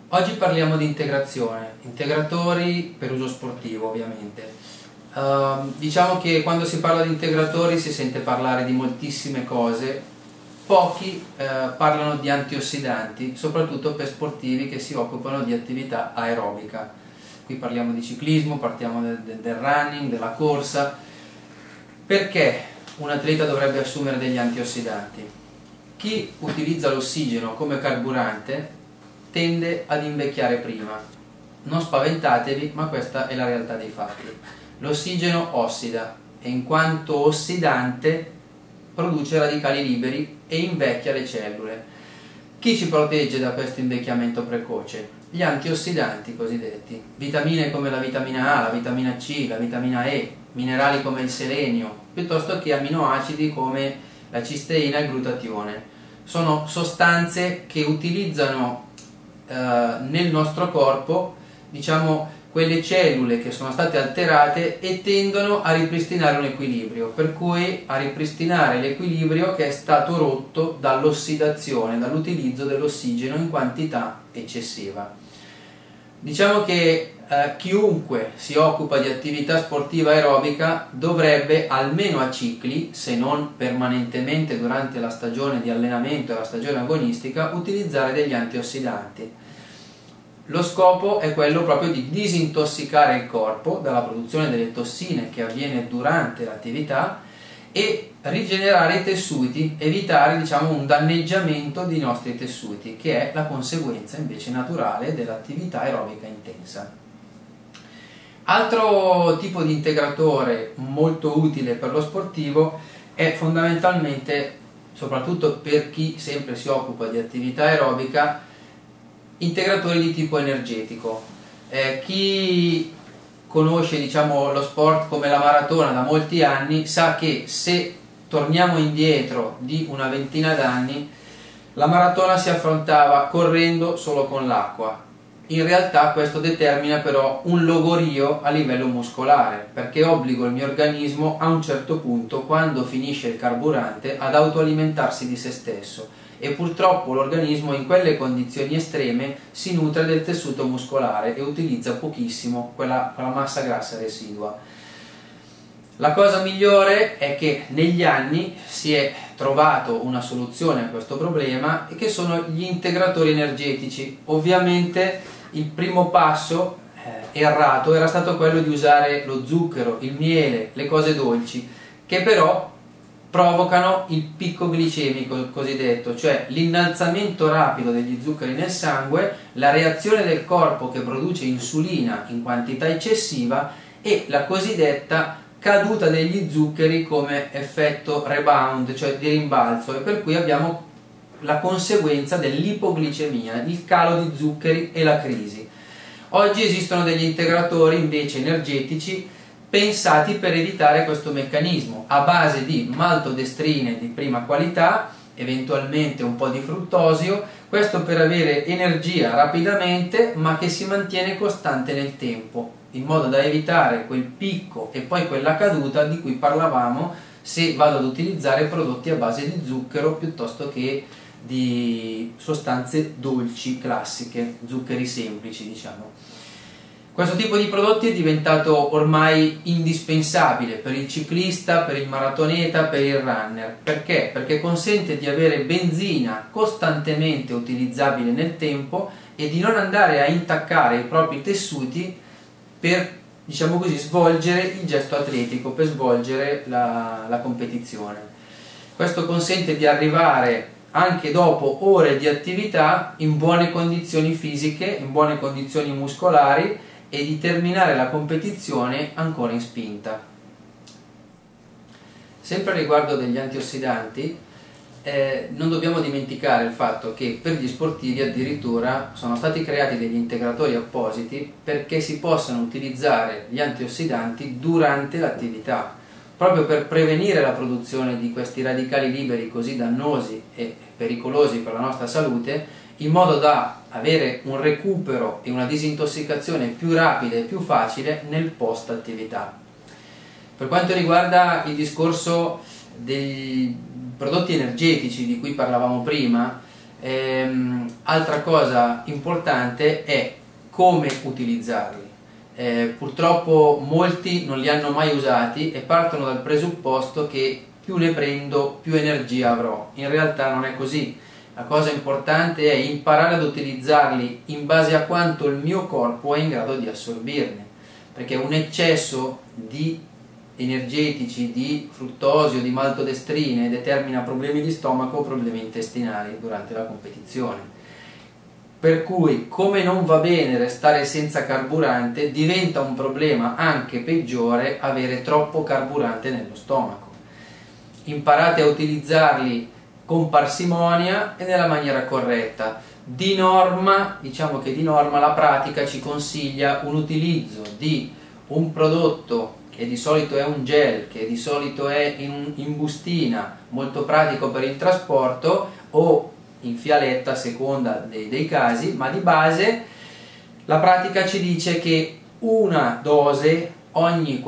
Oggi parliamo di integrazione, integratori per uso sportivo ovviamente. Diciamo che quando si parla di integratori si sente parlare di moltissime cose, pochi parlano di antiossidanti, soprattutto per sportivi che si occupano di attività aerobica. Qui parliamo di ciclismo, parliamo del running, della corsa. Perché un atleta dovrebbe assumere degli antiossidanti? Chi utilizza l'ossigeno come carburante tende ad invecchiare prima. Non spaventatevi, ma questa è la realtà dei fatti. L'ossigeno ossida e in quanto ossidante produce radicali liberi e invecchia le cellule. Chi ci protegge da questo invecchiamento precoce? Gli antiossidanti cosiddetti, vitamine come la vitamina A, la vitamina C, la vitamina E, minerali come il selenio, piuttosto che aminoacidi come la cisteina e il glutatione. Sono sostanze che utilizzano nel nostro corpo, diciamo, quelle cellule che sono state alterate e tendono a ripristinare un equilibrio, per cui a ripristinare l'equilibrio che è stato rotto dall'ossidazione, dall'utilizzo dell'ossigeno in quantità eccessiva. Diciamo che chiunque si occupa di attività sportiva aerobica dovrebbe almeno a cicli, se non permanentemente durante la stagione di allenamento e la stagione agonistica, utilizzare degli antiossidanti. Lo scopo è quello proprio di disintossicare il corpo dalla produzione delle tossine che avviene durante l'attività e rigenerare i tessuti, evitare, diciamo, un danneggiamento dei nostri tessuti, che è la conseguenza invece naturale dell'attività aerobica intensa. Altro tipo di integratore molto utile per lo sportivo è fondamentalmente, soprattutto per chi sempre si occupa di attività aerobica, integratori di tipo energetico. Chi conosce, diciamo, lo sport come la maratona da molti anni sa che se torniamo indietro di una ventina d'anni la maratona si affrontava correndo solo con l'acqua. In realtà questo determina però un logorio a livello muscolare, perché obbligo il mio organismo a un certo punto, quando finisce il carburante, ad autoalimentarsi di se stesso, e purtroppo l'organismo in quelle condizioni estreme si nutre del tessuto muscolare e utilizza pochissimo quella massa grassa residua. La cosa migliore è che negli anni si è trovato una soluzione a questo problema, e che sono gli integratori energetici. Ovviamente il primo passo errato era stato quello di usare lo zucchero, il miele, le cose dolci, che però provocano il picco glicemico cosiddetto, cioè l'innalzamento rapido degli zuccheri nel sangue, la reazione del corpo che produce insulina in quantità eccessiva e la cosiddetta caduta degli zuccheri come effetto rebound, cioè di rimbalzo, e per cui abbiamo la conseguenza dell'ipoglicemia, il calo di zuccheri e la crisi. Oggi esistono degli integratori invece energetici pensati per evitare questo meccanismo, a base di maltodestrine di prima qualità, eventualmente un po' di fruttosio, questo per avere energia rapidamente ma che si mantiene costante nel tempo, in modo da evitare quel picco e poi quella caduta di cui parlavamo se vado ad utilizzare prodotti a base di zucchero piuttosto che di sostanze dolci classiche, zuccheri semplici, diciamo. Questo tipo di prodotti è diventato ormai indispensabile per il ciclista, per il maratoneta, per il runner. Perché? Perché consente di avere benzina costantemente utilizzabile nel tempo e di non andare a intaccare i propri tessuti per, diciamo così, svolgere il gesto atletico, per svolgere la competizione. Questo consente di arrivare anche dopo ore di attività in buone condizioni fisiche, in buone condizioni muscolari, e di terminare la competizione ancora in spinta. Sempre riguardo degli antiossidanti, non dobbiamo dimenticare il fatto che per gli sportivi addirittura sono stati creati degli integratori appositi perché si possano utilizzare gli antiossidanti durante l'attività, proprio per prevenire la produzione di questi radicali liberi così dannosi e pericolosi per la nostra salute, in modo da avere un recupero e una disintossicazione più rapida e più facile nel post attività. Per quanto riguarda il discorso dei prodotti energetici di cui parlavamo prima, Altra cosa importante è come utilizzarli. Purtroppo molti non li hanno mai usati e partono dal presupposto che più ne prendo più energia avrò. In realtà non è così. La cosa importante è imparare ad utilizzarli in base a quanto il mio corpo è in grado di assorbirne, perché un eccesso di energetici, di fruttosio, di maltodestrine determina problemi di stomaco o problemi intestinali durante la competizione. Per cui, come non va bene restare senza carburante, diventa un problema anche peggiore avere troppo carburante nello stomaco. Imparate a utilizzarli con parsimonia e nella maniera corretta. Di norma, diciamo che di norma la pratica ci consiglia un utilizzo di un prodotto che di solito è un gel, che di solito è in bustina, molto pratico per il trasporto, o in fialetta a seconda dei casi, ma di base la pratica ci dice che una dose ogni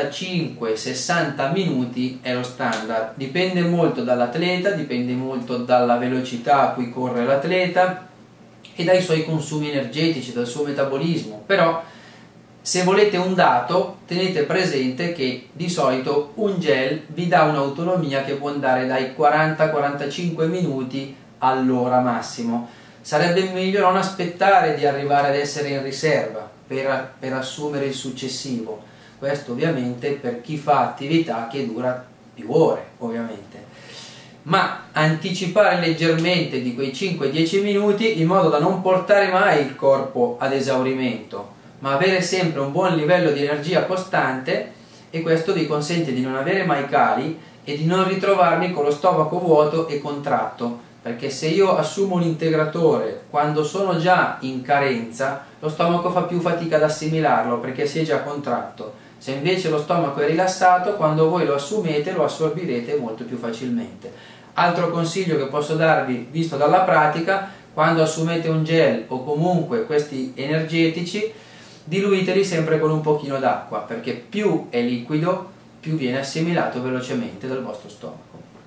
45-60 minuti è lo standard. Dipende molto dall'atleta, dipende molto dalla velocità a cui corre l'atleta e dai suoi consumi energetici, dal suo metabolismo, però se volete un dato tenete presente che di solito un gel vi dà un'autonomia che può andare dai 40-45 minuti all'ora massimo. Sarebbe meglio non aspettare di arrivare ad essere in riserva per assumere il successivo. Questo ovviamente per chi fa attività che dura più ore, ovviamente. Ma anticipare leggermente di quei 5-10 minuti in modo da non portare mai il corpo ad esaurimento, ma avere sempre un buon livello di energia costante, e questo vi consente di non avere mai cali e di non ritrovarmi con lo stomaco vuoto e contratto. Perché se io assumo un integratore quando sono già in carenza, lo stomaco fa più fatica ad assimilarlo perché si è già contratto. Se invece lo stomaco è rilassato, quando voi lo assumete lo assorbirete molto più facilmente. Altro consiglio che posso darvi, visto dalla pratica, quando assumete un gel o comunque questi energetici, diluiteli sempre con un pochino d'acqua, perché più è liquido, più viene assimilato velocemente dal vostro stomaco.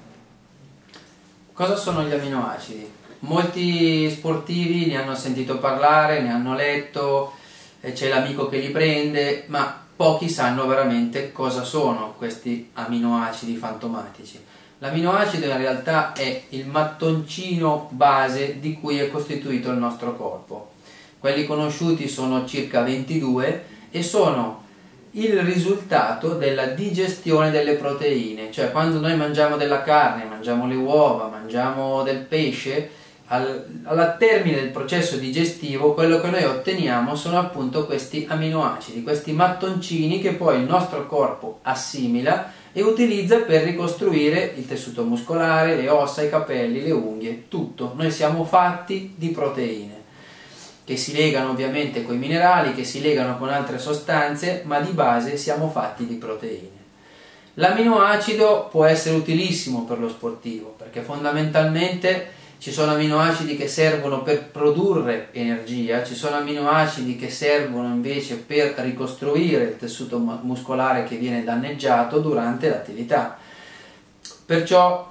Cosa sono gli aminoacidi? Molti sportivi ne hanno sentito parlare, ne hanno letto, c'è l'amico che li prende, ma pochi sanno veramente cosa sono questi aminoacidi fantomatici. L'aminoacido in realtà è il mattoncino base di cui è costituito il nostro corpo. Quelli conosciuti sono circa 22 e sono il risultato della digestione delle proteine, cioè quando noi mangiamo della carne, mangiamo le uova, mangiamo del pesce, al termine del processo digestivo quello che noi otteniamo sono appunto questi aminoacidi, questi mattoncini che poi il nostro corpo assimila e utilizza per ricostruire il tessuto muscolare, le ossa, i capelli, le unghie, tutto. Noi siamo fatti di proteine che si legano ovviamente con i minerali, che si legano con altre sostanze, ma di base siamo fatti di proteine. L'aminoacido può essere utilissimo per lo sportivo, perché fondamentalmente ci sono aminoacidi che servono per produrre energia, ci sono aminoacidi che servono invece per ricostruire il tessuto muscolare che viene danneggiato durante l'attività. Perciò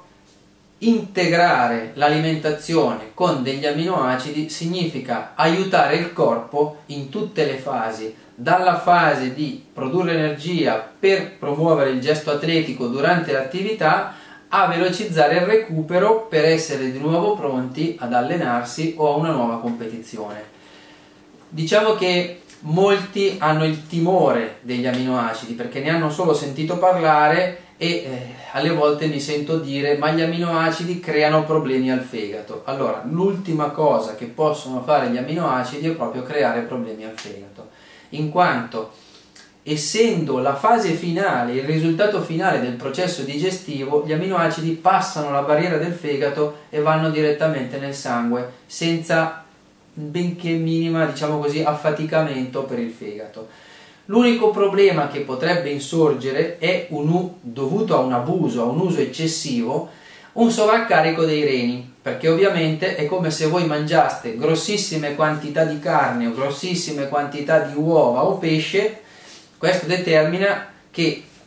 integrare l'alimentazione con degli aminoacidi significa aiutare il corpo in tutte le fasi, dalla fase di produrre energia per promuovere il gesto atletico durante l'attività a velocizzare il recupero per essere di nuovo pronti ad allenarsi o a una nuova competizione. Diciamo che molti hanno il timore degli aminoacidi perché ne hanno solo sentito parlare e alle volte mi sento dire ma gli aminoacidi creano problemi al fegato. Allora, l'ultima cosa che possono fare gli aminoacidi è proprio creare problemi al fegato, in quanto essendo la fase finale, il risultato finale del processo digestivo, gli aminoacidi passano la barriera del fegato e vanno direttamente nel sangue senza benché minima, diciamo così, affaticamento per il fegato. L'unico problema che potrebbe insorgere è dovuto a un abuso, a un uso eccessivo, un sovraccarico dei reni, perché ovviamente è come se voi mangiaste grossissime quantità di carne o grossissime quantità di uova o pesce. Questo determina che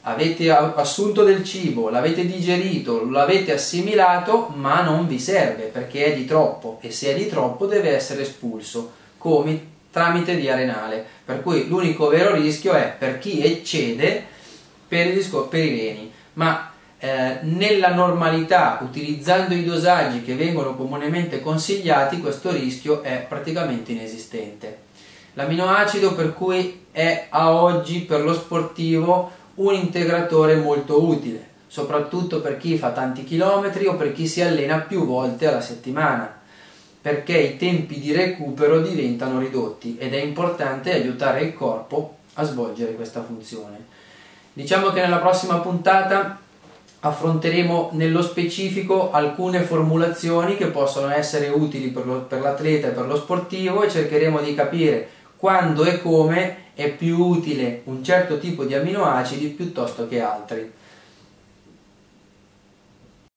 avete assunto del cibo, l'avete digerito, l'avete assimilato, ma non vi serve perché è di troppo, e se è di troppo deve essere espulso come tramite via renale, per cui l'unico vero rischio è per chi eccede per i reni, ma nella normalità, utilizzando i dosaggi che vengono comunemente consigliati, questo rischio è praticamente inesistente. L'aminoacido per cui è a oggi per lo sportivo un integratore molto utile, soprattutto per chi fa tanti chilometri o per chi si allena più volte alla settimana, perché i tempi di recupero diventano ridotti ed è importante aiutare il corpo a svolgere questa funzione. Diciamo che nella prossima puntata affronteremo nello specifico alcune formulazioni che possono essere utili per l'atleta e per lo sportivo, e cercheremo di capire quando e come è più utile un certo tipo di aminoacidi piuttosto che altri.